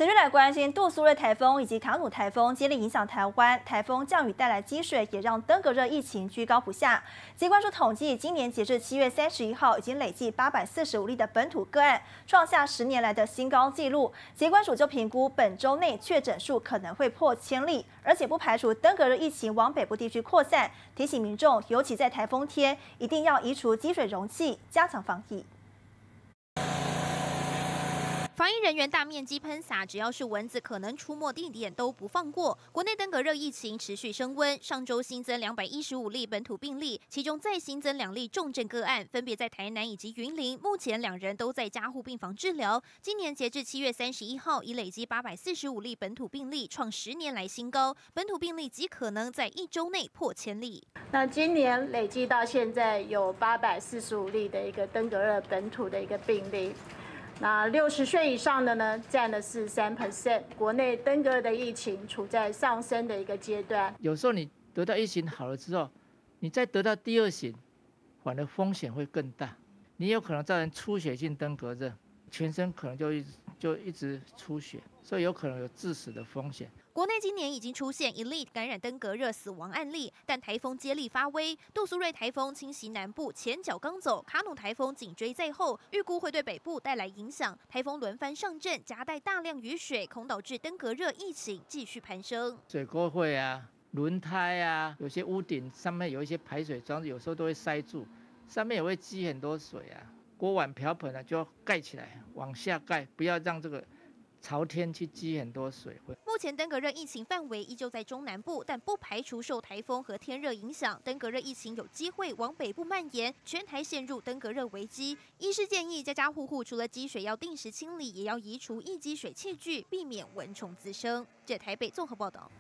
持续来关心杜苏芮台风以及卡努台风接力影响台湾，台风降雨带来积水，也让登革热疫情居高不下。疾管署统计，今年截至7月31号，已经累计845例的本土个案，创下10年来的新高纪录。疾管署就评估本周内确诊数可能会破1000例，而且不排除登革热疫情往北部地区扩散，提醒民众，尤其在台风天，一定要移除积水容器，加强防疫。 防疫人员大面积喷洒，只要是蚊子可能出没地点都不放过。国内登革热疫情持续升温，上周新增215例本土病例，其中再新增2例重症个案，分别在台南以及云林，目前2人都在加护病房治疗。今年截至7月31号，已累积845例本土病例，创10年来新高。本土病例极可能在1周内破1000例。 那今年累计到现在有845例的一个登革热本土的一个病例。 那60岁以上的呢，占了43%。国内登革热的疫情处在上升的一个阶段。 有时候你得到1型好了之后，你再得到第2型，反而风险会更大。你有可能造成出血性登革热，全身可能就一直出血，所以有可能有致死的风险。 国内今年已经出现1例感染登革热死亡案例，但台风接力发威，杜苏芮台风侵袭南部，前脚刚走，卡努台风紧追在后，预估会对北部带来影响。台风轮番上阵，夹带大量雨水，恐导致登革热疫情继续攀升。 水沟会啊、轮胎啊，有些屋顶上面有一些排水装置，有时候都会塞住，上面也会积很多水啊。锅碗瓢盆啊就要盖起来，往下盖，不要让这个 朝天去积很多水。 目前登革热疫情范围依旧在中南部，但不排除受台风和天热影响，登革热疫情有机会往北部蔓延，全台陷入登革热危机。医师建议，家家户户除了积水要定时清理，也要移除易积水器具，避免蚊虫滋生。这台北综合报道。